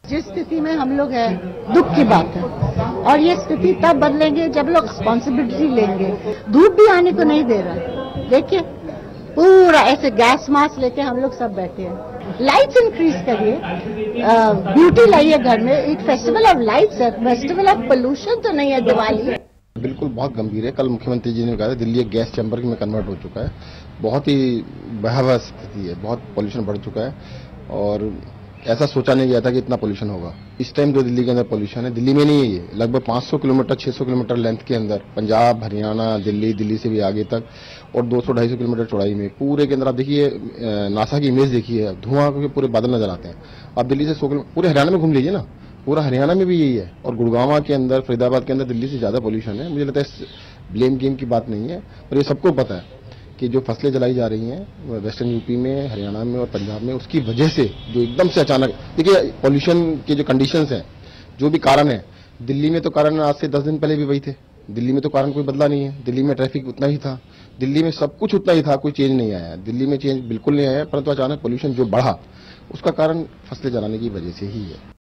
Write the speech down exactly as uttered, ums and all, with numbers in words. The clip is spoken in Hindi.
जिस स्थिति में हम लोग हैं, दुख की बात है। और ये स्थिति तब बदलेंगे जब लोग रिस्पॉन्सिबिलिटी लेंगे। धूप भी आने को नहीं दे रहा। देखिए, पूरा ऐसे गैस मास्क लेके हम लोग सब बैठे हैं। लाइट्स इंक्रीज करिए, ब्यूटी लाइए घर में। एक फेस्टिवल ऑफ लाइट्स है, फेस्टिवल ऑफ पोल्यूशन तो नहीं है दिवाली। बिल्कुल बहुत गंभीर है। कल मुख्यमंत्री जी ने कहा था दिल्ली एक गैस चैम्बर में कन्वर्ट हो चुका है। बहुत ही भयावह स्थिति है, बहुत पॉल्यूशन बढ़ चुका है और ऐसा सोचा नहीं गया था कि इतना पॉल्यूशन होगा। इस टाइम जो दिल्ली के अंदर पॉल्यूशन है, दिल्ली में नहीं है ये, लगभग पाँच सौ किलोमीटर छह सौ किलोमीटर लेंथ के अंदर पंजाब, हरियाणा, दिल्ली, दिल्ली से भी आगे तक और दो सौ ढाई सौ किलोमीटर चौड़ाई में पूरे के अंदर आप देखिए, नासा की इमेज देखिए, धुआं के पूरे बादल नजर आते हैं। आप दिल्ली से सौ किलोमीटर पूरे हरियाणा में घूम लीजिए ना, पूरा हरियाणा में भी यही है। और गुड़गांव के अंदर, फरीदाबाद के अंदर दिल्ली से ज्यादा पॉल्यूशन है। मुझे लगता है ब्लेम गेम की बात नहीं है, और ये सबको पता है कि जो फसलें जलाई जा रही हैं वेस्टर्न यूपी में, हरियाणा में और पंजाब में, उसकी वजह से जो एकदम से अचानक, देखिए पॉल्यूशन के जो कंडीशंस हैं, जो भी कारण है, दिल्ली में तो कारण आज से दस दिन पहले भी वही थे। दिल्ली में तो कारण कोई बदला नहीं है। दिल्ली में ट्रैफिक उतना ही था, दिल्ली में सब कुछ उतना ही था, कोई चेंज नहीं आया। दिल्ली में चेंज बिल्कुल नहीं आया, परंतु अचानक पॉल्यूशन जो बढ़ा उसका कारण फसलें जलाने की वजह से ही है।